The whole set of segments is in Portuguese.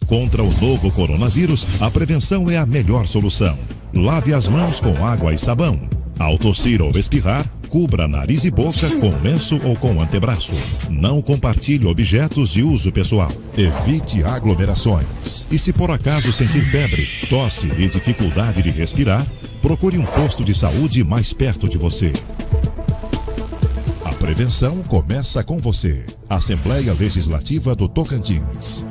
Contra o novo coronavírus, a prevenção é a melhor solução. Lave as mãos com água e sabão. Ao tossir ou espirrar, cubra nariz e boca com lenço ou com antebraço. Não compartilhe objetos de uso pessoal. Evite aglomerações. E se por acaso sentir febre, tosse e dificuldade de respirar, procure um posto de saúde mais perto de você. A prevenção começa com você. Assembleia Legislativa do Tocantins.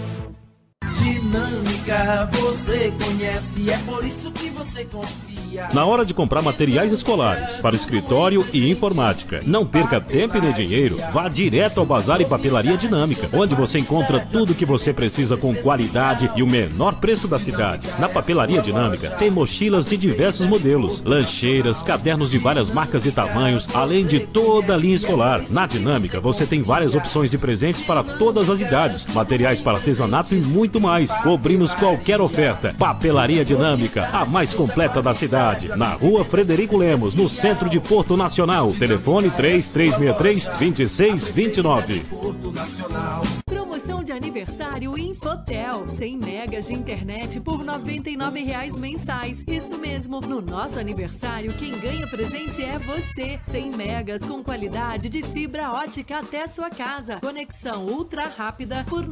Dinâmica, você conhece, é por isso que você confia. Na hora de comprar materiais escolares para escritório e informática, não perca tempo e nem dinheiro. Vá direto ao Bazar e Papelaria Dinâmica, onde você encontra tudo que você precisa com qualidade e o menor preço da cidade. Na Papelaria Dinâmica tem mochilas de diversos modelos, lancheiras, cadernos de várias marcas e tamanhos, além de toda a linha escolar. Na Dinâmica você tem várias opções de presentes para todas as idades, materiais para artesanato e muito mais. Cobrimos qualquer oferta. Papelaria Dinâmica, a mais completa da cidade. Na Rua Frederico Lemos, no centro de Porto Nacional. Telefone 3363-2629. Promoção de aniversário Infotel. 100 megas de internet por R$ 99,00 mensais. Isso mesmo, no nosso aniversário, quem ganha presente é você. 100 megas com qualidade de fibra ótica até sua casa. Conexão ultra rápida por R$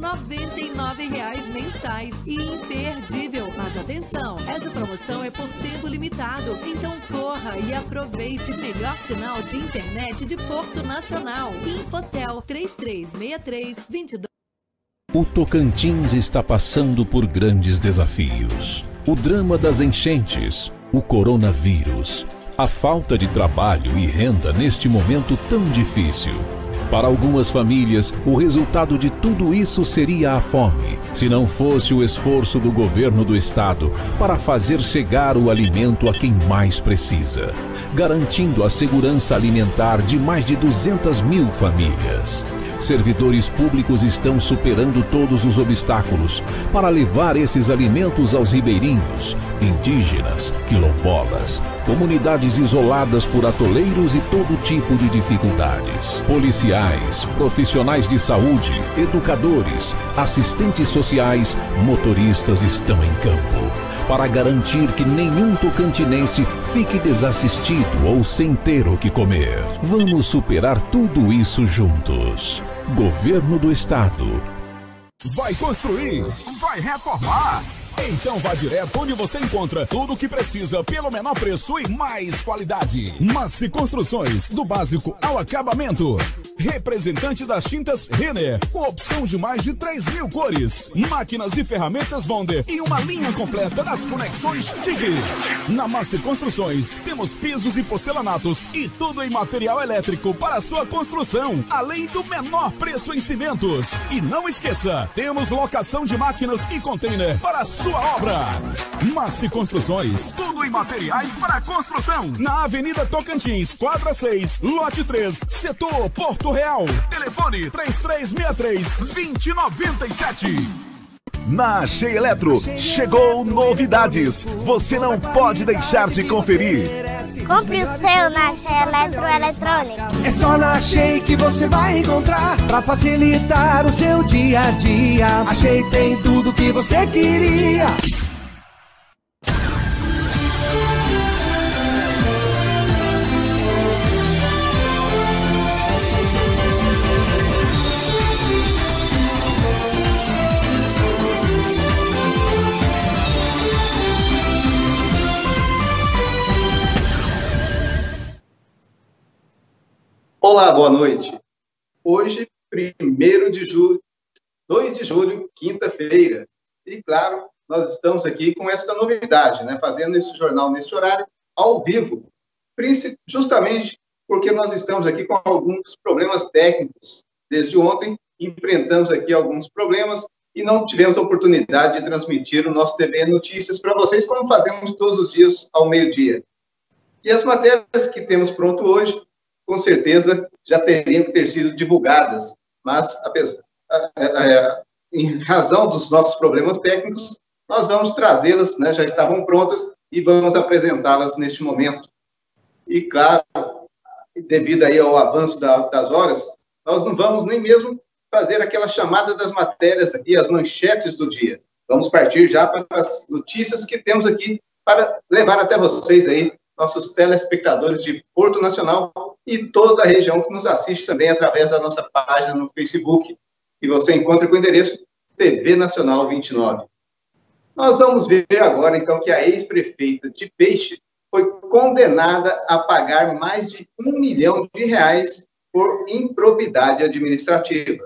99,00 mensais. E imperdível. Mas atenção, essa promoção é por tempo limitado. Então corra e aproveite o melhor sinal de internet de Porto Nacional. Infotel 3363-22. O Tocantins está passando por grandes desafios. O drama das enchentes, o coronavírus, a falta de trabalho e renda neste momento tão difícil. Para algumas famílias, o resultado de tudo isso seria a fome, se não fosse o esforço do governo do estado para fazer chegar o alimento a quem mais precisa, garantindo a segurança alimentar de mais de 200 mil famílias. Servidores públicos estão superando todos os obstáculos para levar esses alimentos aos ribeirinhos, indígenas, quilombolas, comunidades isoladas por atoleiros e todo tipo de dificuldades. Policiais, profissionais de saúde, educadores, assistentes sociais, motoristas estão em campo para garantir que nenhum tocantinense fique desassistido ou sem ter o que comer. Vamos superar tudo isso juntos. Governo do Estado. Vai construir? Vai reformar? Então vá direto onde você encontra tudo o que precisa pelo menor preço e mais qualidade. Massi Construções, do básico ao acabamento. Representante das tintas Renner, com opção de mais de 3.000 cores, máquinas e ferramentas Wonder e uma linha completa das conexões TIG. Na Massi Construções, temos pisos e porcelanatos e tudo em material elétrico para sua construção, além do menor preço em cimentos. E não esqueça, temos locação de máquinas e container para sua obra. Massi Construções, tudo em materiais para construção. Na Avenida Tocantins, quadra 6, lote 3, setor Porto Real. Telefone 3363-2097. Na Cheia Eletro, chegou novidades. Você não pode deixar de conferir. Compre o seu na Cheia Eletroeletrônica. É só na Shea que você vai encontrar pra facilitar o seu dia a dia. A Shea tem tudo que você queria. Olá, boa noite. Hoje, 1º de julho, 2 de julho, quinta-feira. E, claro, nós estamos aqui com essa novidade, né? Fazendo esse jornal nesse horário, ao vivo. Justamente porque nós estamos aqui com alguns problemas técnicos. Desde ontem, enfrentamos aqui alguns problemas e não tivemos a oportunidade de transmitir o nosso TV Notícias para vocês, como fazemos todos os dias ao meio-dia. E as matérias que temos pronto hoje, com certeza já teriam que ter sido divulgadas, mas, em razão dos nossos problemas técnicos, nós vamos trazê-las, né, já estavam prontas, e vamos apresentá-las neste momento. E, claro, devido aí ao avanço das horas, nós não vamos nem mesmo fazer aquela chamada das matérias aqui, as manchetes do dia. Vamos partir já para as notícias que temos aqui para levar até vocês aí, nossos telespectadores de Porto Nacional e toda a região que nos assiste também através da nossa página no Facebook, que você encontra com o endereço TV Nacional 29. Nós vamos ver agora, então, que a ex-prefeita de Peixe foi condenada a pagar mais de R$1 milhão por improbidade administrativa.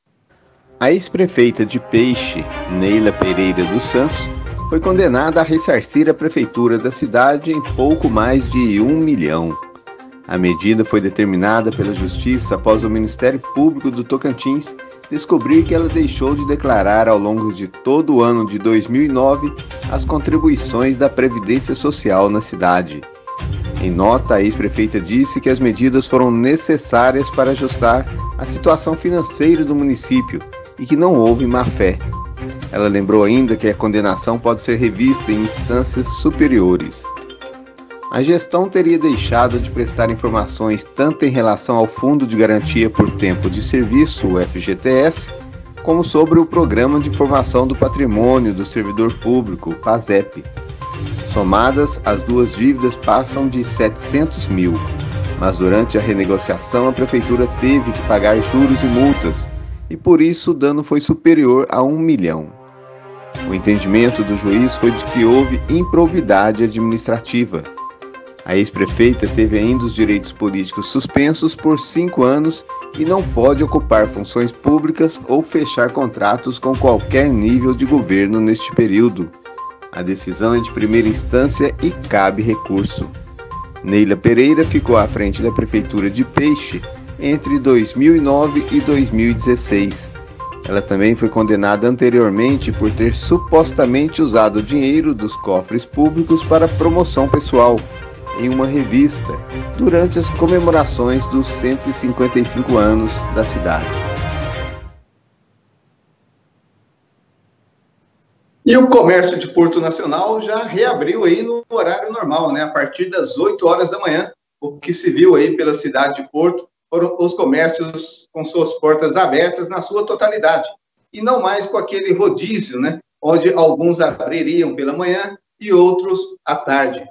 A ex-prefeita de Peixe, Neila Pereira dos Santos, foi condenada a ressarcir a prefeitura da cidade em pouco mais de R$1 milhão. A medida foi determinada pela Justiça após o Ministério Público do Tocantins descobrir que ela deixou de declarar ao longo de todo o ano de 2009 as contribuições da Previdência Social na cidade. Em nota, a ex-prefeita disse que as medidas foram necessárias para ajustar a situação financeira do município e que não houve má-fé. Ela lembrou ainda que a condenação pode ser revista em instâncias superiores. A gestão teria deixado de prestar informações tanto em relação ao Fundo de Garantia por Tempo de Serviço, o FGTS, como sobre o Programa de Formação do Patrimônio do Servidor Público, PASEP. Somadas, as duas dívidas passam de 700 mil, mas durante a renegociação a Prefeitura teve que pagar juros e multas, e por isso o dano foi superior a R$1 milhão. O entendimento do juiz foi de que houve improbidade administrativa. A ex-prefeita teve ainda os direitos políticos suspensos por 5 anos e não pode ocupar funções públicas ou fechar contratos com qualquer nível de governo neste período. A decisão é de primeira instância e cabe recurso. Neila Pereira ficou à frente da Prefeitura de Peixe entre 2009 e 2016. Ela também foi condenada anteriormente por ter supostamente usado o dinheiro dos cofres públicos para promoção pessoal em uma revista durante as comemorações dos 155 anos da cidade. E o comércio de Porto Nacional já reabriu aí no horário normal, né? A partir das 8 horas da manhã, o que se viu aí pela cidade de Porto foram os comércios com suas portas abertas na sua totalidade. E não mais com aquele rodízio, né? Onde alguns abririam pela manhã e outros à tarde.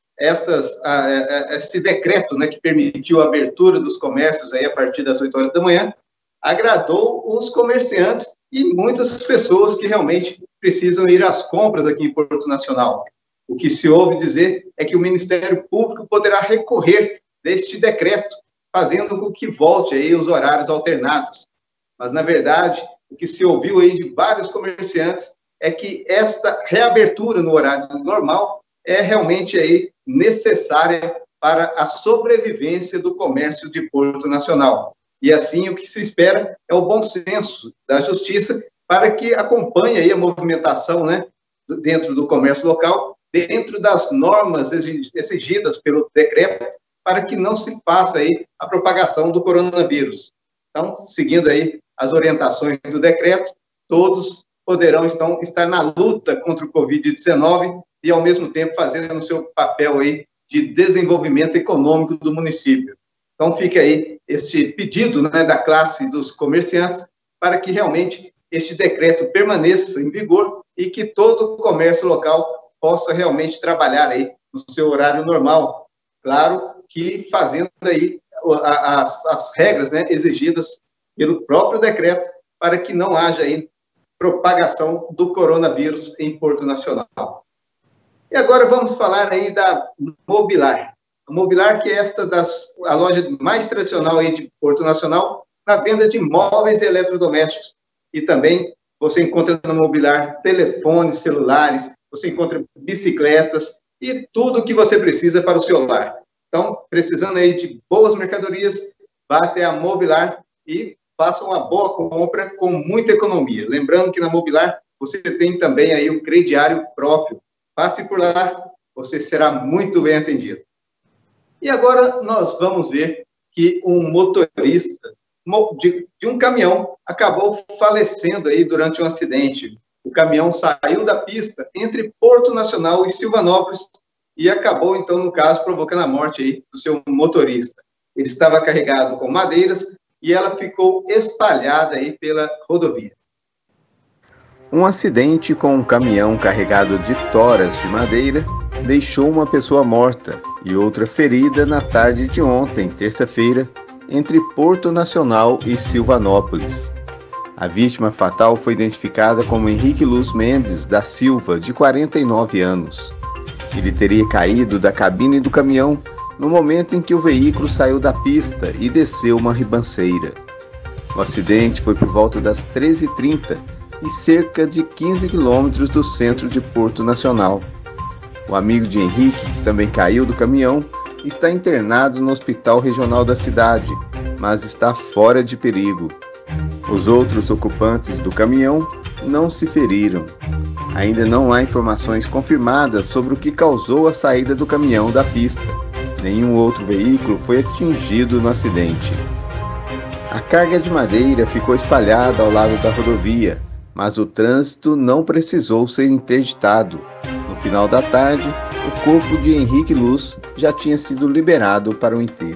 Esse decreto, né, que permitiu a abertura dos comércios aí a partir das 8 horas da manhã, agradou os comerciantes e muitas pessoas que realmente precisam ir às compras aqui em Porto Nacional. O que se ouve dizer é que o Ministério Público poderá recorrer deste decreto, fazendo com que volte aí os horários alternados. Mas, na verdade, o que se ouviu aí de vários comerciantes é que esta reabertura no horário normal é realmente aí necessária para a sobrevivência do comércio de Porto Nacional. E assim o que se espera é o bom senso da justiça para que acompanhe aí a movimentação, né, dentro do comércio local, dentro das normas exigidas pelo decreto, para que não se faça aí a propagação do coronavírus. Então, seguindo aí as orientações do decreto, todos poderão então estar na luta contra o Covid-19 e, ao mesmo tempo, fazendo o seu papel aí de desenvolvimento econômico do município. Então, fica aí este pedido, né, da classe dos comerciantes para que realmente este decreto permaneça em vigor e que todo o comércio local possa realmente trabalhar aí no seu horário normal. Claro que fazendo aí as regras, né, exigidas pelo próprio decreto para que não haja aí propagação do coronavírus em Porto Nacional. E agora vamos falar aí da Mobilar. A Mobilar, que é a loja mais tradicional aí de Porto Nacional, na venda de móveis e eletrodomésticos. E também você encontra na Mobilar telefones, celulares, você encontra bicicletas e tudo o que você precisa para o seu lar. Então, precisando aí de boas mercadorias, vá até a Mobilar e faça uma boa compra com muita economia. Lembrando que na Mobilar você tem também aí o crediário próprio. Passe por lá, você será muito bem atendido. E agora nós vamos ver que um motorista de um caminhão acabou falecendo aí durante um acidente. O caminhão saiu da pista entre Porto Nacional e Silvanópolis e acabou, então, no caso, provocando a morte aí do seu motorista. Ele estava carregado com madeiras e ela ficou espalhada aí pela rodovia. Um acidente com um caminhão carregado de toras de madeira deixou uma pessoa morta e outra ferida na tarde de ontem, terça-feira, entre Porto Nacional e Silvanópolis. A vítima fatal foi identificada como Henrique Luz Mendes da Silva, de 49 anos. Ele teria caído da cabine do caminhão no momento em que o veículo saiu da pista e desceu uma ribanceira. O acidente foi por volta das 13h30 e cerca de 15 quilômetros do centro de Porto Nacional. O amigo de Henrique, que também caiu do caminhão, está internado no hospital regional da cidade, mas está fora de perigo. Os outros ocupantes do caminhão não se feriram. Ainda não há informações confirmadas sobre o que causou a saída do caminhão da pista. Nenhum outro veículo foi atingido no acidente. A carga de madeira ficou espalhada ao lado da rodovia, mas o trânsito não precisou ser interditado. No final da tarde, o corpo de Henrique Luz já tinha sido liberado para o enterro.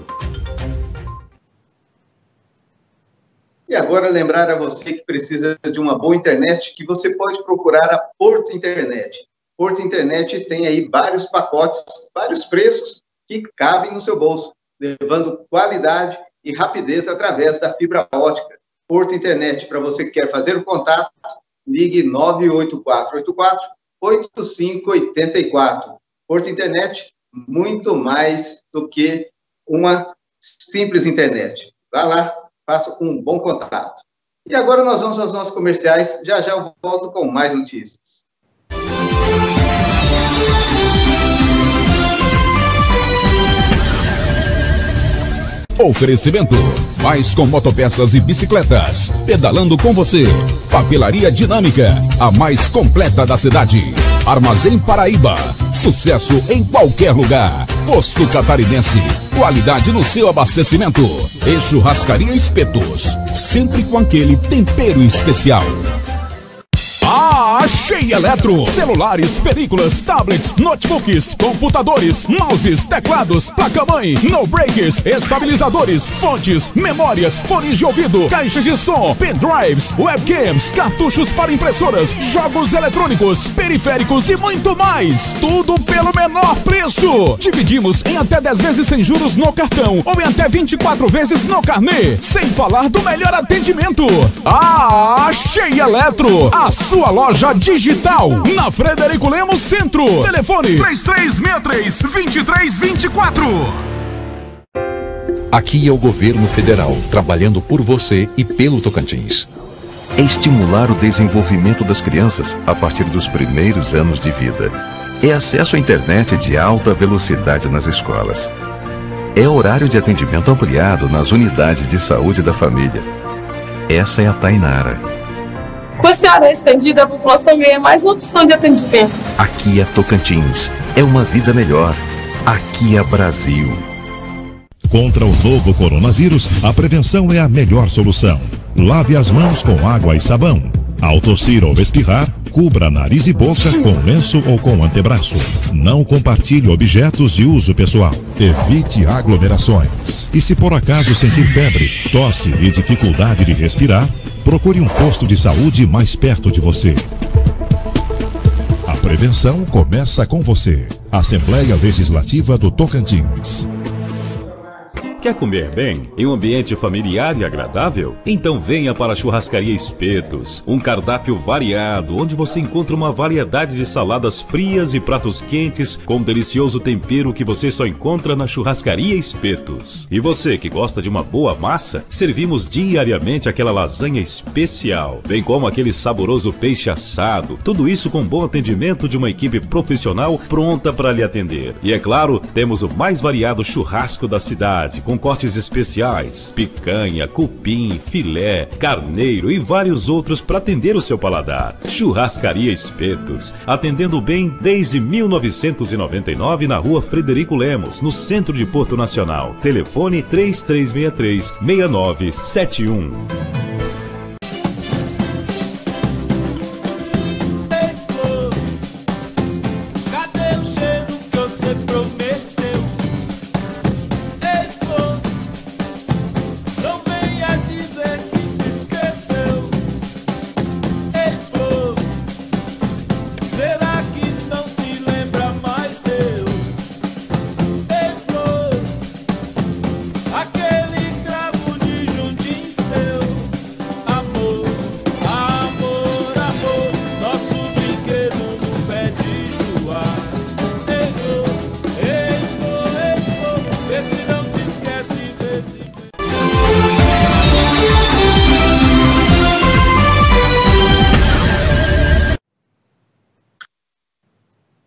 E agora lembrar a você que precisa de uma boa internet, que você pode procurar a Porto Internet. Porto Internet tem aí vários pacotes, vários preços que cabem no seu bolso, levando qualidade e rapidez através da fibra ótica. Porto Internet, para você que quer fazer o contato, ligue 98484-8584. Porto Internet, muito mais do que uma simples internet. Vá lá, faça com um bom contato. E agora nós vamos aos nossos comerciais. Já já eu volto com mais notícias. Oferecimento: mais com motopeças e bicicletas. Pedalando com você. Papelaria Dinâmica, a mais completa da cidade. Armazém Paraíba, sucesso em qualquer lugar. Posto Catarinense, qualidade no seu abastecimento. E Churrascaria Espetos, sempre com aquele tempero especial. Achei Eletro! Celulares, películas, tablets, notebooks, computadores, mouses, teclados, placa-mãe, no-breakers, estabilizadores, fontes, memórias, fones de ouvido, caixas de som, pendrives, webcams, cartuchos para impressoras, jogos eletrônicos, periféricos e muito mais! Tudo pelo menor preço! Dividimos em até 10 vezes sem juros no cartão ou em até 24 vezes no carnê, sem falar do melhor atendimento! Achei Eletro! A sua loja digital, na Frederico Lemos Centro. Telefone 3363-2324. Aqui é o governo federal, trabalhando por você e pelo Tocantins. É estimular o desenvolvimento das crianças a partir dos primeiros anos de vida. É acesso à internet de alta velocidade nas escolas. É horário de atendimento ampliado nas unidades de saúde da família. Essa é a Tainara. Com esse área estendida, a população ganha mais uma opção de atendimento. Aqui é Tocantins. É uma vida melhor. Aqui é Brasil. Contra o novo coronavírus, a prevenção é a melhor solução. Lave as mãos com água e sabão. Ao tossir ou espirrar, cubra nariz e boca com lenço ou com antebraço. Não compartilhe objetos de uso pessoal. Evite aglomerações. E se por acaso sentir febre, tosse e dificuldade de respirar, procure um posto de saúde mais perto de você. A prevenção começa com você. Assembleia Legislativa do Tocantins. Quer comer bem, em um ambiente familiar e agradável? Então venha para a Churrascaria Espetos, um cardápio variado, onde você encontra uma variedade de saladas frias e pratos quentes com um delicioso tempero que você só encontra na Churrascaria Espetos. E você que gosta de uma boa massa, servimos diariamente aquela lasanha especial, bem como aquele saboroso peixe assado, tudo isso com bom atendimento de uma equipe profissional pronta para lhe atender. E é claro, temos o mais variado churrasco da cidade, com cortes especiais, picanha, cupim, filé, carneiro e vários outros para atender o seu paladar. Churrascaria Espetos, atendendo bem desde 1999 na rua Frederico Lemos, no centro de Porto Nacional. Telefone 3363-6971.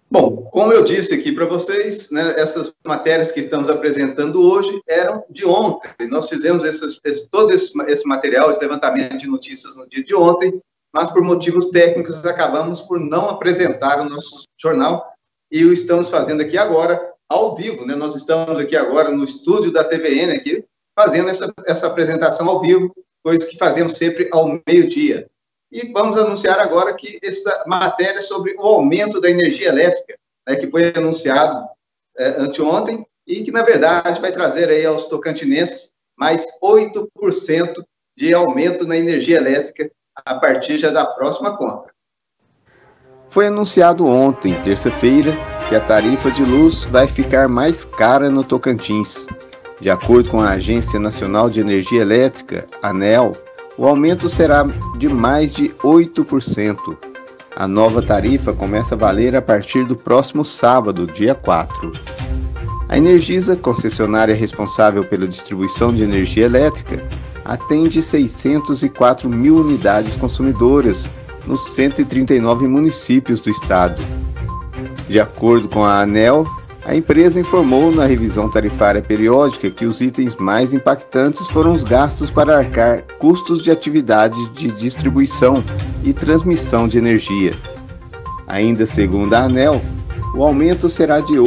Bom, como eu disse aqui para vocês, né, essas matérias que estamos apresentando hoje eram de ontem. Nós fizemos todo esse material, esse levantamento de notícias no dia de ontem, mas por motivos técnicos acabamos por não apresentar o nosso jornal e o estamos fazendo aqui agora, ao vivo, né? Nós estamos aqui agora no estúdio da TVN, aqui, fazendo essa apresentação ao vivo, coisa que fazemos sempre ao meio-dia. E vamos anunciar agora que essa matéria sobre o aumento da energia elétrica, né, que foi anunciado anteontem, e que, na verdade, vai trazer aí aos tocantinenses mais 8% de aumento na energia elétrica a partir já da próxima conta. Foi anunciado ontem, terça-feira, que a tarifa de luz vai ficar mais cara no Tocantins. De acordo com a Agência Nacional de Energia Elétrica, ANEEL, o aumento será de mais de 8%. A nova tarifa começa a valer a partir do próximo sábado, dia 4. A Energisa, concessionária responsável pela distribuição de energia elétrica, atende 604 mil unidades consumidoras nos 139 municípios do estado. De acordo com a ANEEL, a empresa informou na revisão tarifária periódica que os itens mais impactantes foram os gastos para arcar custos de atividades de distribuição e transmissão de energia. Ainda segundo a ANEEL, o aumento será de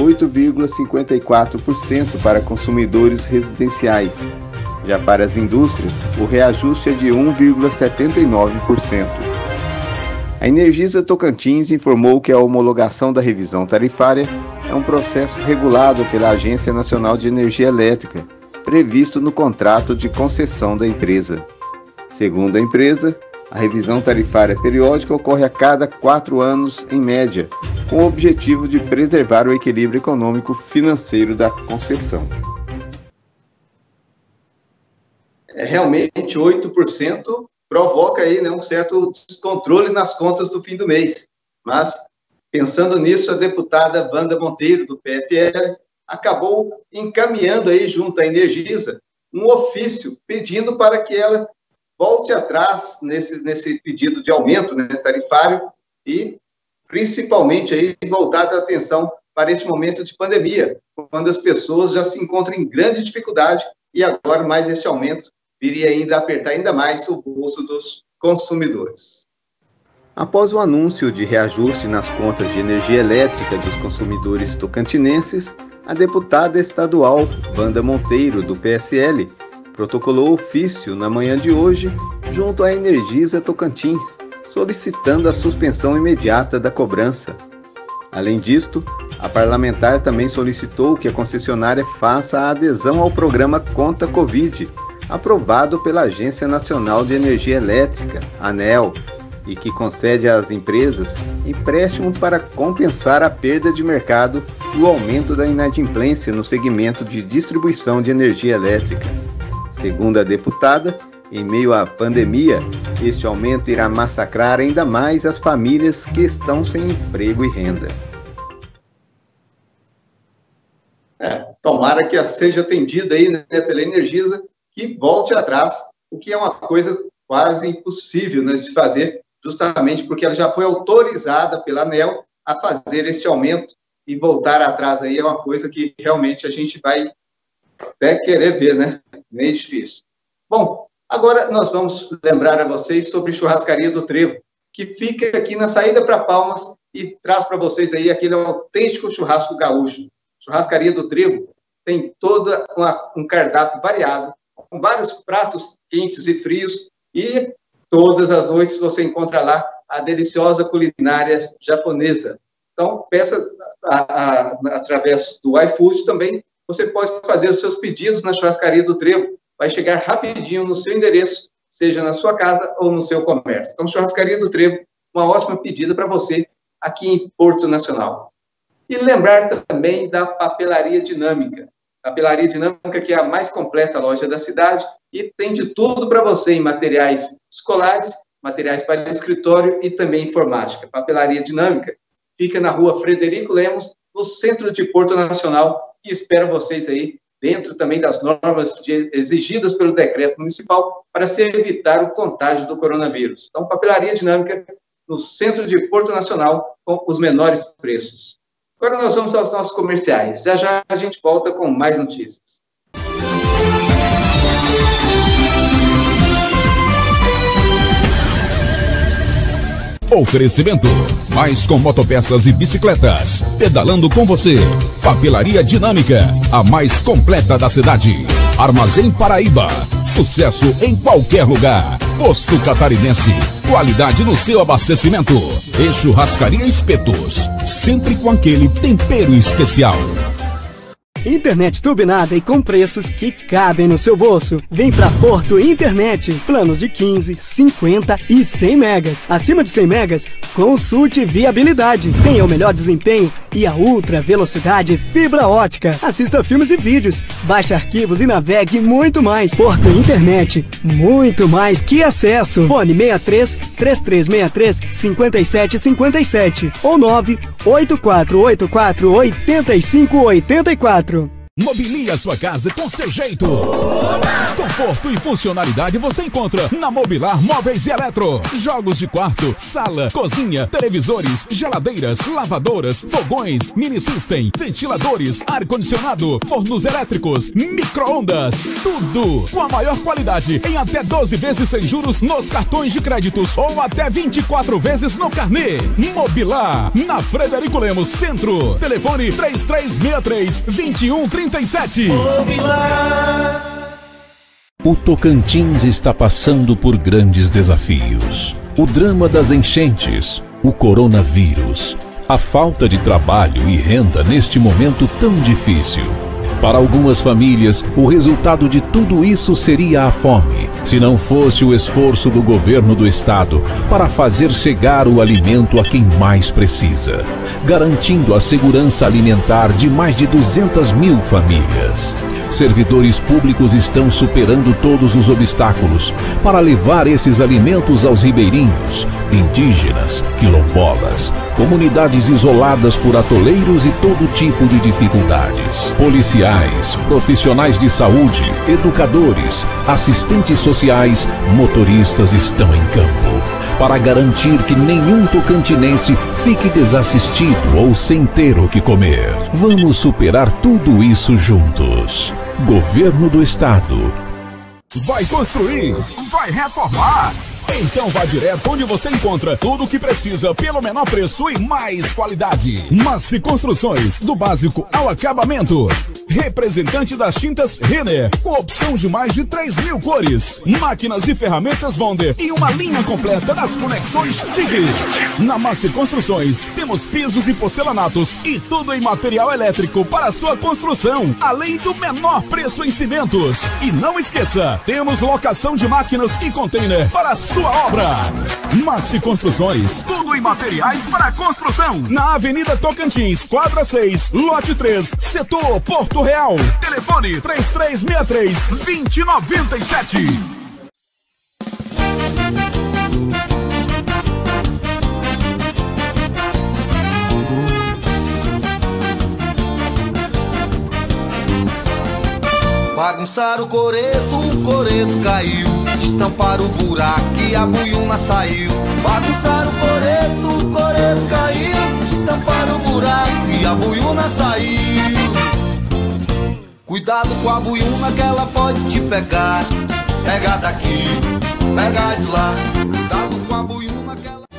8,54% para consumidores residenciais. Já para as indústrias, o reajuste é de 1,79%. A Energisa Tocantins informou que a homologação da revisão tarifária é um processo regulado pela Agência Nacional de Energia Elétrica, previsto no contrato de concessão da empresa. Segundo a empresa, a revisão tarifária periódica ocorre a cada 4 anos, em média, com o objetivo de preservar o equilíbrio econômico-financeiro da concessão. Realmente, 8% provoca aí, né, um certo descontrole nas contas do fim do mês. Mas, pensando nisso, a deputada Wanda Monteiro, do PFL, acabou encaminhando aí, junto à Energisa, um ofício pedindo para que ela volte atrás nesse pedido de aumento, né, tarifário e, principalmente, aí, voltada a atenção para esse momento de pandemia, quando as pessoas já se encontram em grande dificuldade e agora mais esse aumento viria ainda a apertar ainda mais o bolso dos consumidores. Após o anúncio de reajuste nas contas de energia elétrica dos consumidores tocantinenses, a deputada estadual Wanda Monteiro, do PSL, protocolou ofício na manhã de hoje junto à Energisa Tocantins, solicitando a suspensão imediata da cobrança. Além disto, a parlamentar também solicitou que a concessionária faça a adesão ao programa Conta Covid, aprovado pela Agência Nacional de Energia Elétrica, ANEEL, e que concede às empresas empréstimo para compensar a perda de mercado e o aumento da inadimplência no segmento de distribuição de energia elétrica. Segundo a deputada, em meio à pandemia, este aumento irá massacrar ainda mais as famílias que estão sem emprego e renda. Tomara que seja atendida aí, né, pela Energisa, que volte atrás, o que é uma coisa quase impossível, né, de se fazer, justamente porque ela já foi autorizada pela ANEEL a fazer esse aumento, e voltar atrás aí é uma coisa que realmente a gente vai até querer ver, né? Meio difícil. Bom, agora nós vamos lembrar a vocês sobre Churrascaria do Trevo, que fica aqui na saída para Palmas e traz para vocês aí aquele autêntico churrasco gaúcho. Churrascaria do Trevo tem todo um cardápio variado, com vários pratos quentes e frios, e todas as noites você encontra lá a deliciosa culinária japonesa. Então, peça através do iFood também, você pode fazer os seus pedidos na Churrascaria do Trevo, vai chegar rapidinho no seu endereço, seja na sua casa ou no seu comércio. Então, Churrascaria do Trevo, uma ótima pedida para você aqui em Porto Nacional. E lembrar também da Papelaria Dinâmica. Papelaria Dinâmica, que é a mais completa loja da cidade e tem de tudo para você em materiais escolares, materiais para escritório e também informática. Papelaria Dinâmica fica na rua Frederico Lemos, no centro de Porto Nacional, e espero vocês aí dentro também das normas exigidas pelo decreto municipal para se evitar o contágio do coronavírus. Então, Papelaria Dinâmica no centro de Porto Nacional com os menores preços. Agora nós vamos aos nossos comerciais. Já já a gente volta com mais notícias. Oferecimento: mais com motopeças e bicicletas. Pedalando com você. Papelaria Dinâmica, a mais completa da cidade. Armazém Paraíba, sucesso em qualquer lugar. Posto Catarinense, qualidade no seu abastecimento. E Churrascaria Espetos, sempre com aquele tempero especial. Internet turbinada e com preços que cabem no seu bolso. Vem pra Porto Internet. Planos de 15, 50 e 100 megas. Acima de 100 megas, consulte viabilidade. Tenha o melhor desempenho e a ultra velocidade fibra ótica. Assista filmes e vídeos, baixe arquivos e navegue muito mais. Porto Internet, muito mais que acesso. Fone 63 3363 5757 ou 98484 8584. Mobilie a sua casa com seu jeito. Conforto e funcionalidade você encontra na Mobilar Móveis e Eletro. Jogos de quarto, sala, cozinha, televisores, geladeiras, lavadoras, fogões, mini system, ventiladores, ar-condicionado, fornos elétricos, micro-ondas. Tudo com a maior qualidade em até 12 vezes sem juros nos cartões de créditos ou até 24 vezes no carnê. Mobilar, na Frederico Lemos Centro. Telefone 3363-2137. O Tocantins está passando por grandes desafios. O drama das enchentes, o coronavírus, a falta de trabalho e renda neste momento tão difícil. Para algumas famílias, o resultado de tudo isso seria a fome, se não fosse o esforço do governo do estado para fazer chegar o alimento a quem mais precisa, garantindo a segurança alimentar de mais de 200 mil famílias. Servidores públicos estão superando todos os obstáculos para levar esses alimentos aos ribeirinhos, indígenas, quilombolas, comunidades isoladas por atoleiros e todo tipo de dificuldades. Policiais, profissionais de saúde, educadores, assistentes sociais, motoristas estão em campo para garantir que nenhum tocantinense fique desassistido ou sem ter o que comer. Vamos superar tudo isso juntos. Governo do Estado. Vai construir? Vai reformar? Então vá direto onde você encontra tudo o que precisa pelo menor preço e mais qualidade. Massi Construções, do básico ao acabamento. Representante das tintas Renner, com opção de mais de 3.000 cores. Máquinas e ferramentas Wonder e uma linha completa das conexões TIG. Na Massi Construções, temos pisos e porcelanatos e tudo em material elétrico para sua construção, além do menor preço em cimentos. E não esqueça, temos locação de máquinas e container para sua obra. Massi Construções, tudo em materiais para construção. Na Avenida Tocantins, quadra 6, lote 3, setor Porto Real. Telefone 3363-2097. Bagunçaram o coreto caiu. Destamparam o buraco e a buiúna saiu. Bagunçaram o coreto caiu. Destamparam o buraco e a buiúna saiu. Cuidado com a buiúna que ela pode te pegar. Pega daqui, pega de lá. Cuidado com a buiúna que ela...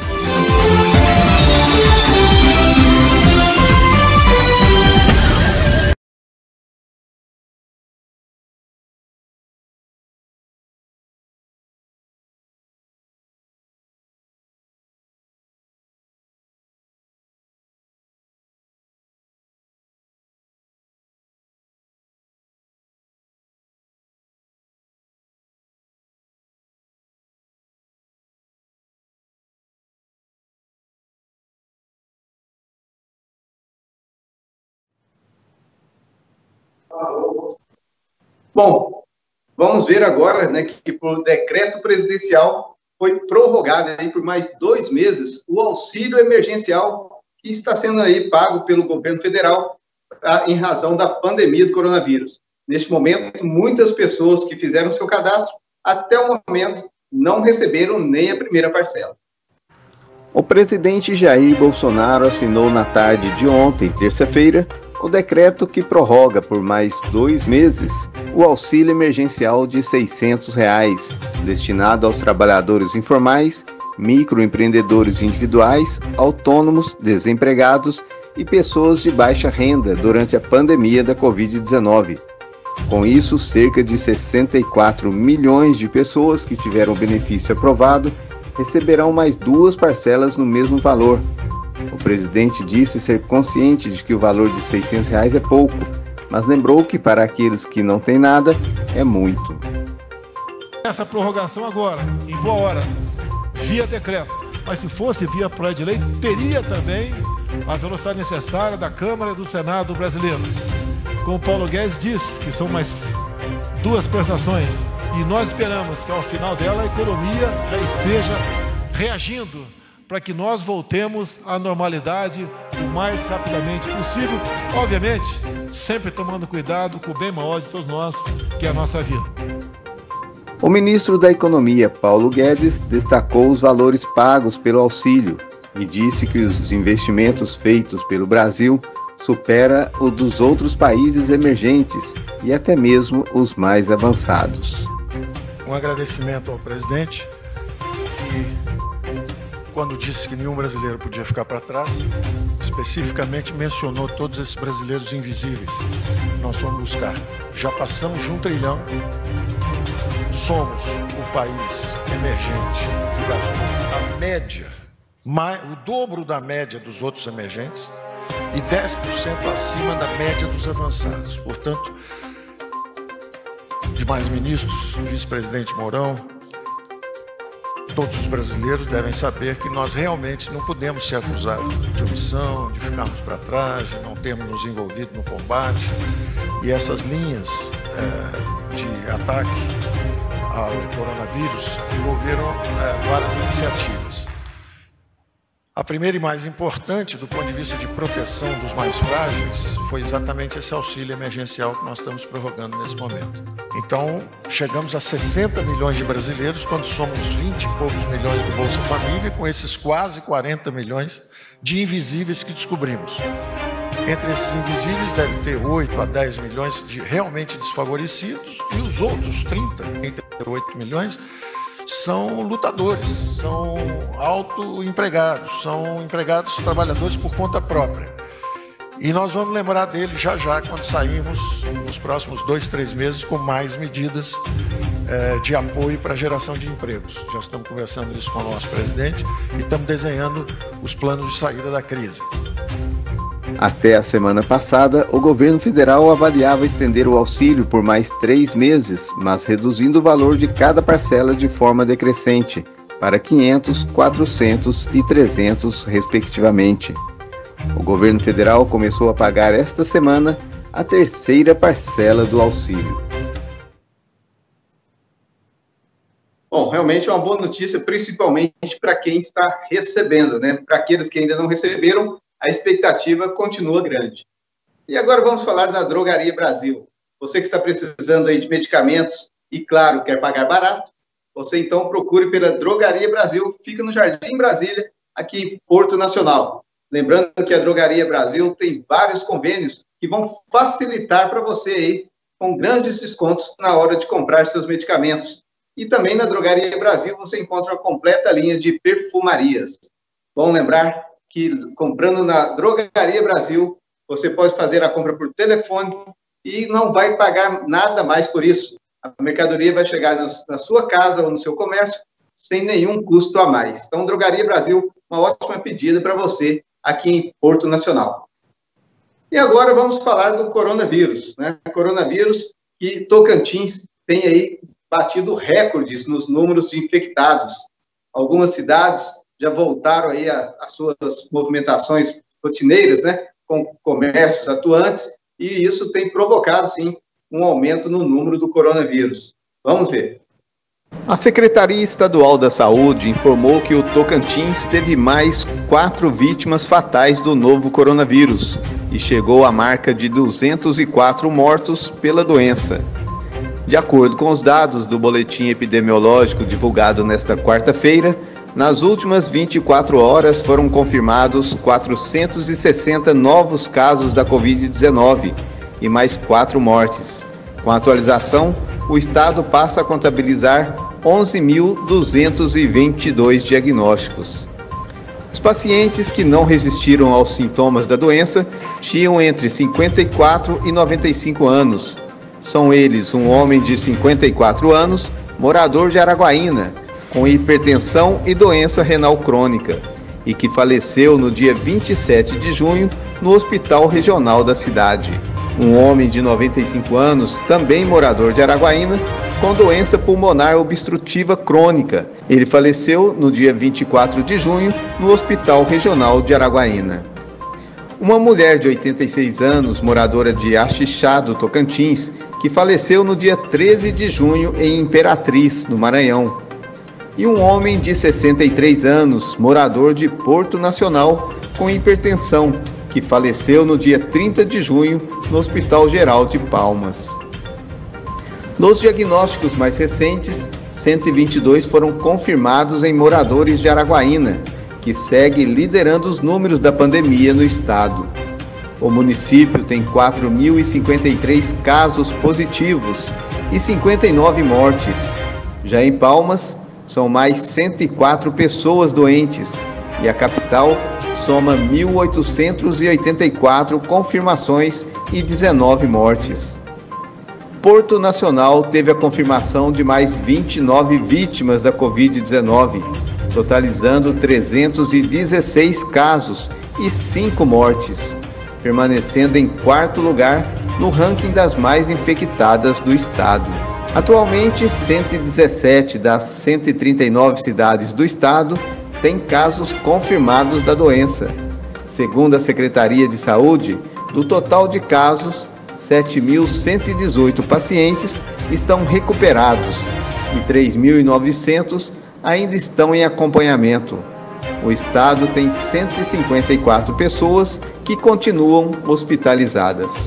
Bom, vamos ver agora, né, que por decreto presidencial foi prorrogado aí por mais 2 meses o auxílio emergencial que está sendo aí pago pelo governo federal em razão da pandemia do coronavírus. Neste momento, muitas pessoas que fizeram seu cadastro até o momento não receberam nem a primeira parcela. O presidente Jair Bolsonaro assinou na tarde de ontem, terça-feira, o decreto que prorroga por mais 2 meses o auxílio emergencial de R$ 600, destinado aos trabalhadores informais, microempreendedores individuais, autônomos, desempregados e pessoas de baixa renda durante a pandemia da Covid-19. Com isso, cerca de 64 milhões de pessoas que tiveram o benefício aprovado receberão mais 2 parcelas no mesmo valor. O presidente disse ser consciente de que o valor de R$ 600 é pouco, mas lembrou que para aqueles que não têm nada, é muito. Essa prorrogação agora, em boa hora, via decreto, mas se fosse via projeto de lei, teria também a velocidade necessária da Câmara e do Senado brasileiro. Como o Paulo Guedes disse, que são mais 2 prestações, e nós esperamos que ao final dela a economia já esteja reagindo para que nós voltemos à normalidade o mais rapidamente possível, obviamente, sempre tomando cuidado com o bem maior de todos nós, que é a nossa vida. O ministro da Economia, Paulo Guedes, destacou os valores pagos pelo auxílio e disse que os investimentos feitos pelo Brasil supera o dos outros países emergentes e até mesmo os mais avançados. Um agradecimento ao presidente, que, quando disse que nenhum brasileiro podia ficar para trás, especificamente mencionou todos esses brasileiros invisíveis. Nós fomos buscar. Já passamos de 1 trilhão, somos o país emergente que gastou a média, o dobro da média dos outros emergentes e 10% acima da média dos avançados. Portanto, demais ministros, vice-presidente Mourão, todos os brasileiros devem saber que nós realmente não podemos ser acusados de omissão, de ficarmos para trás, de não termos nos envolvido no combate. E essas linhas de ataque ao coronavírus envolveram várias iniciativas. A primeira e mais importante, do ponto de vista de proteção dos mais frágeis, foi exatamente esse auxílio emergencial que nós estamos prorrogando nesse momento. Então, chegamos a 60 milhões de brasileiros, quando somos 20 e poucos milhões do Bolsa Família, com esses quase 40 milhões de invisíveis que descobrimos. Entre esses invisíveis deve ter 8 a 10 milhões de realmente desfavorecidos e os outros 38 milhões são lutadores, são autoempregados, são empregados trabalhadores por conta própria. E nós vamos lembrar dele já quando sairmos nos próximos 2, 3 meses com mais medidas de apoio para a geração de empregos. Já estamos conversando isso com o nosso presidente e estamos desenhando os planos de saída da crise. Até a semana passada, o governo federal avaliava estender o auxílio por mais 3 meses, mas reduzindo o valor de cada parcela de forma decrescente, para 500, 400 e 300, respectivamente. O governo federal começou a pagar esta semana a 3ª parcela do auxílio. Bom, realmente é uma boa notícia, principalmente para quem está recebendo, né? Para aqueles que ainda não receberam, a expectativa continua grande. E agora vamos falar da Drogaria Brasil. Você que está precisando aí de medicamentos e, claro, quer pagar barato, você então procure pela Drogaria Brasil, fica no Jardim Brasília, aqui em Porto Nacional. Lembrando que a Drogaria Brasil tem vários convênios que vão facilitar para você aí, com grandes descontos na hora de comprar seus medicamentos. E também na Drogaria Brasil você encontra uma completa linha de perfumarias. Bom lembrar que comprando na Drogaria Brasil, você pode fazer a compra por telefone e não vai pagar nada mais por isso. A mercadoria vai chegar na sua casa ou no seu comércio sem nenhum custo a mais. Então, Drogaria Brasil, uma ótima pedida para você aqui em Porto Nacional. E agora vamos falar do coronavírus, né? Coronavírus que Tocantins tem aí batido recordes nos números de infectados. Algumas cidades já voltaram aí às suas movimentações rotineiras, né, com comércios atuantes, e isso tem provocado, sim, um aumento no número do coronavírus. Vamos ver. A Secretaria Estadual da Saúde informou que o Tocantins teve mais 4 vítimas fatais do novo coronavírus e chegou à marca de 204 mortos pela doença. De acordo com os dados do boletim epidemiológico divulgado nesta quarta-feira, Nas últimas 24 horas foram confirmados 460 novos casos da Covid-19 e mais 4 mortes. Com a atualização, o estado passa a contabilizar 11.222 diagnósticos. Os pacientes que não resistiram aos sintomas da doença tinham entre 54 e 95 anos. São eles um homem de 54 anos, morador de Araguaína, com hipertensão e doença renal crônica, e que faleceu no dia 27 de junho no Hospital Regional da cidade. Um homem de 95 anos, também morador de Araguaína, com doença pulmonar obstrutiva crônica. Ele faleceu no dia 24 de junho no Hospital Regional de Araguaína. Uma mulher de 86 anos, moradora de Axixá, do Tocantins, que faleceu no dia 13 de junho em Imperatriz, no Maranhão. E um homem de 63 anos, morador de Porto Nacional, com hipertensão, que faleceu no dia 30 de junho no Hospital Geral de Palmas. Nos diagnósticos mais recentes, 122 foram confirmados em moradores de Araguaína, que segue liderando os números da pandemia no estado. O município tem 4.053 casos positivos e 59 mortes. Já em Palmas, são mais 104 pessoas doentes e a capital soma 1.884 confirmações e 19 mortes. Porto Nacional teve a confirmação de mais 29 vítimas da Covid-19, totalizando 316 casos e 5 mortes, permanecendo em quarto lugar no ranking das mais infectadas do estado. Atualmente, 117 das 139 cidades do estado têm casos confirmados da doença. Segundo a Secretaria de Saúde, do total de casos, 7.118 pacientes estão recuperados e 3.900 ainda estão em acompanhamento. O estado tem 154 pessoas que continuam hospitalizadas.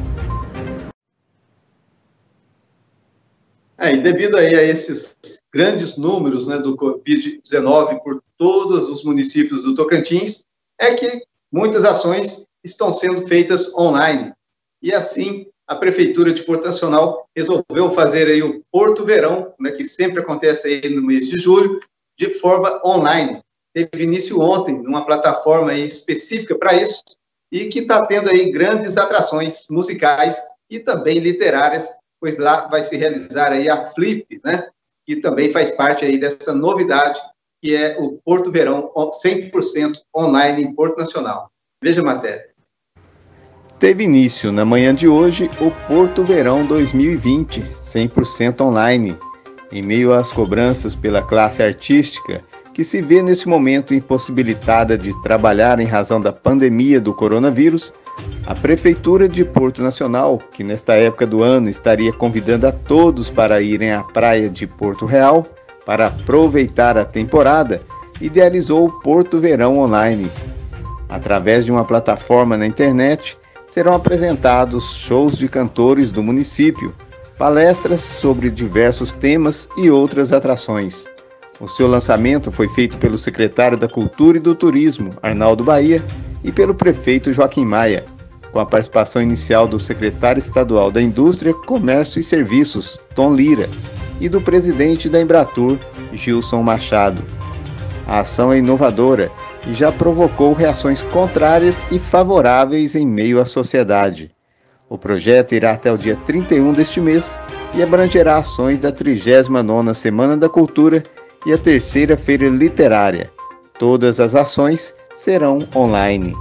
E devido aí a esses grandes números, né, do Covid-19 por todos os municípios do Tocantins, é que muitas ações estão sendo feitas online. E assim, a Prefeitura de Porto Nacional resolveu fazer aí o Porto Verão, né, que sempre acontece aí no mês de julho, de forma online. Teve início ontem numa plataforma aí específica para isso e que está tendo aí grandes atrações musicais e também literárias, pois lá vai se realizar aí a Flip, né, que também faz parte aí dessa novidade, que é o Porto Verão 100% online em Porto Nacional. Veja a matéria. Teve início na manhã de hoje o Porto Verão 2020, 100% online. Em meio às cobranças pela classe artística, que se vê nesse momento impossibilitada de trabalhar em razão da pandemia do coronavírus, a Prefeitura de Porto Nacional, que nesta época do ano estaria convidando a todos para irem à praia de Porto Real para aproveitar a temporada, idealizou o Porto Verão Online. Através de uma plataforma na internet, serão apresentados shows de cantores do município, palestras sobre diversos temas e outras atrações. O seu lançamento foi feito pelo secretário da Cultura e do Turismo, Arnaldo Bahia, e pelo prefeito Joaquim Maia, com a participação inicial do secretário estadual da Indústria, Comércio e Serviços, Tom Lira, e do presidente da Embratur, Gilson Machado. A ação é inovadora e já provocou reações contrárias e favoráveis em meio à sociedade. O projeto irá até o dia 31 deste mês e abrangerá ações da 39ª Semana da Cultura e a 3ª Feira Literária. Todas as ações serão online.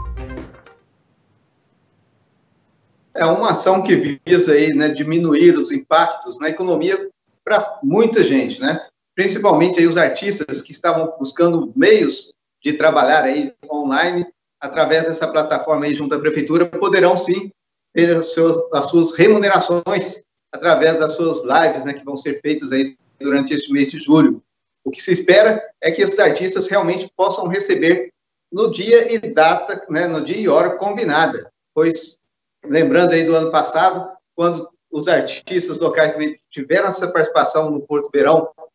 É uma ação que visa aí, né, diminuir os impactos na economia para muita gente, né? Principalmente aí os artistas que estavam buscando meios de trabalhar aí online, através dessa plataforma aí junto à Prefeitura, poderão sim ter as suas remunerações através das suas lives, né, que vão ser feitas aí durante este mês de julho. O que se espera é que esses artistas realmente possam receber no dia e data, né, no dia e hora combinada, pois, lembrando aí do ano passado, quando os artistas locais também tiveram essa participação no Porto Verão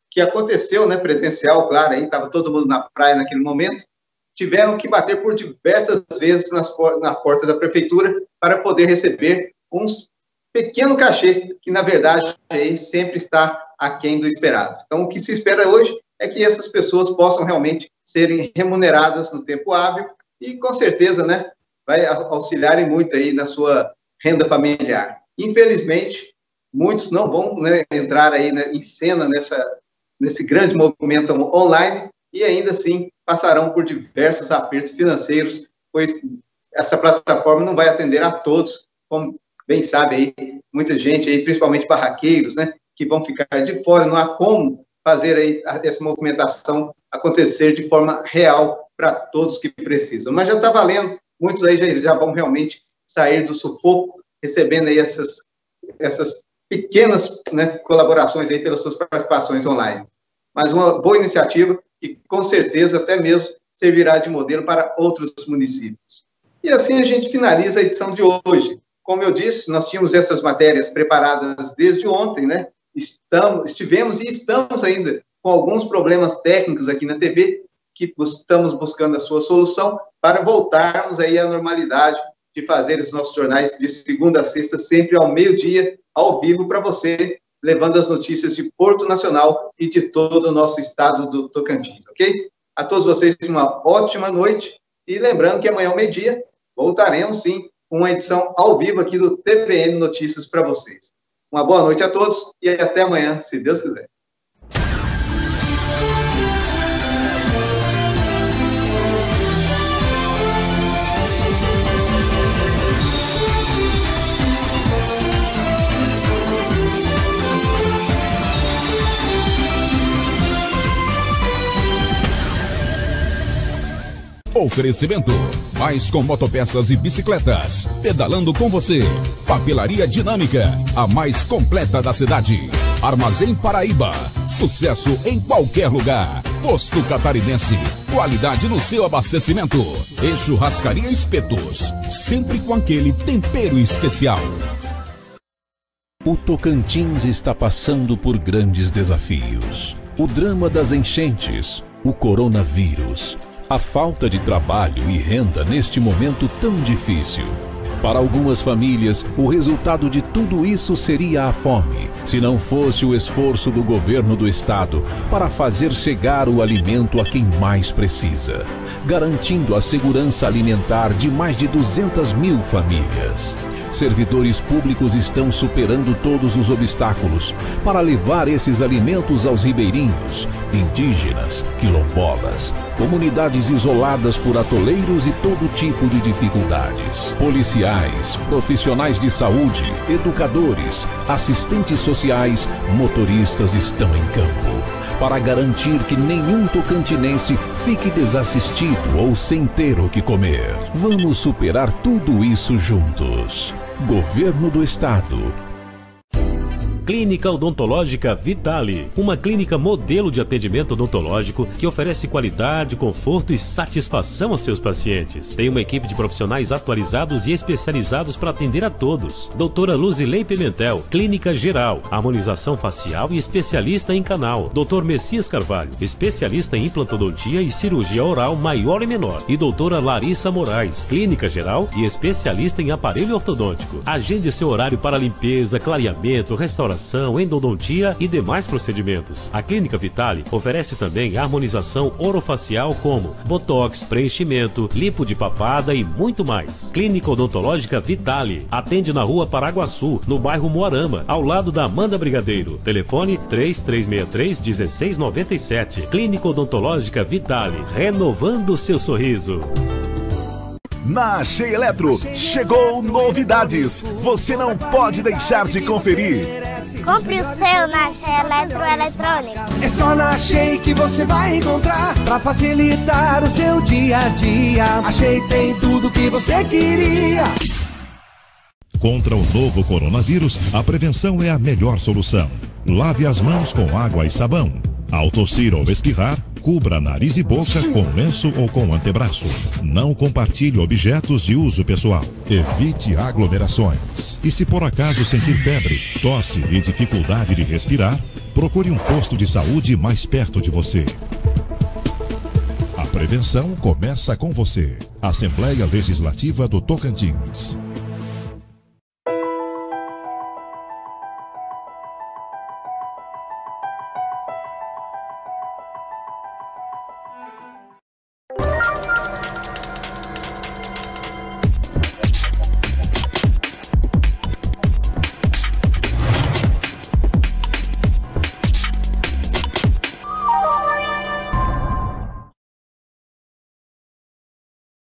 que aconteceu, né, presencial, claro, aí estava todo mundo na praia naquele momento, tiveram que bater por diversas vezes na porta da prefeitura para poder receber um pequeno cachê, que na verdade aí sempre está aquém do esperado. Então, o que se espera hoje é que essas pessoas possam realmente serem remuneradas no tempo hábil e, com certeza, né, vai auxiliarem muito aí na sua renda familiar. Infelizmente, muitos não vão, né, entrar aí, né, em cena nesse grande movimento online e ainda assim passarão por diversos apertos financeiros, pois essa plataforma não vai atender a todos, como bem sabe aí, muita gente aí, principalmente barraqueiros, né, que vão ficar de fora, não há como fazer aí essa movimentação acontecer de forma real para todos que precisam. Mas já está valendo, muitos aí já vão realmente sair do sufoco, recebendo aí essas pequenas, né, colaborações aí pelas suas participações online. Mas uma boa iniciativa que, com certeza, até mesmo servirá de modelo para outros municípios. E assim a gente finaliza a edição de hoje. Como eu disse, nós tínhamos essas matérias preparadas desde ontem, né? Estivemos e estamos ainda com alguns problemas técnicos aqui na TV, que estamos buscando a sua solução para voltarmos aí à normalidade de fazer os nossos jornais de segunda a sexta, sempre ao meio-dia, ao vivo para você, levando as notícias de Porto Nacional e de todo o nosso estado do Tocantins, ok? A todos vocês, uma ótima noite e lembrando que amanhã ao meio-dia voltaremos, sim, com uma edição ao vivo aqui do TVN Notícias para vocês. Uma boa noite a todos e até amanhã, se Deus quiser. Oferecimento: mais com motopeças e bicicletas. Pedalando com você. Papelaria Dinâmica, a mais completa da cidade. Armazém Paraíba, sucesso em qualquer lugar. Posto Catarinense, qualidade no seu abastecimento. E Churrascaria Espetos, sempre com aquele tempero especial. O Tocantins está passando por grandes desafios. O drama das enchentes, o coronavírus, a falta de trabalho e renda neste momento tão difícil. Para algumas famílias, o resultado de tudo isso seria a fome, se não fosse o esforço do governo do estado para fazer chegar o alimento a quem mais precisa, garantindo a segurança alimentar de mais de 200 mil famílias. Servidores públicos estão superando todos os obstáculos para levar esses alimentos aos ribeirinhos, indígenas, quilombolas, comunidades isoladas por atoleiros e todo tipo de dificuldades. Policiais, profissionais de saúde, educadores, assistentes sociais, motoristas estão em campo para garantir que nenhum tocantinense fique desassistido ou sem ter o que comer. Vamos superar tudo isso juntos. Governo do Estado. Clínica Odontológica Vitale, uma clínica modelo de atendimento odontológico que oferece qualidade, conforto e satisfação aos seus pacientes. Tem uma equipe de profissionais atualizados e especializados para atender a todos. Doutora Luzilei Pimentel, clínica geral, harmonização facial e especialista em canal. Doutor Messias Carvalho, especialista em implantodontia e cirurgia oral maior e menor. E doutora Larissa Moraes, clínica geral e especialista em aparelho ortodôntico. Agende seu horário para limpeza, clareamento, restauração, endodontia e demais procedimentos. A Clínica Vitale oferece também harmonização orofacial como botox, preenchimento, lipo de papada e muito mais. Clínica Odontológica Vitale atende na Rua Paraguaçu, no bairro Moarama, ao lado da Amanda Brigadeiro. Telefone 3363-1697. Clínica Odontológica Vitale, renovando seu sorriso. Na Cheia Eletro, chegou novidades. Você não pode deixar de conferir. Compre o seu na Cheia Eletroeletrônicos. É só na Cheia que você vai encontrar pra facilitar o seu dia a dia. A Cheia tem tudo que você queria. Contra o novo coronavírus, a prevenção é a melhor solução. Lave as mãos com água e sabão. Ao tossir ou espirrar, cubra nariz e boca com lenço ou com antebraço. Não compartilhe objetos de uso pessoal. Evite aglomerações. E se por acaso sentir febre, tosse e dificuldade de respirar, procure um posto de saúde mais perto de você. A prevenção começa com você. Assembleia Legislativa do Tocantins.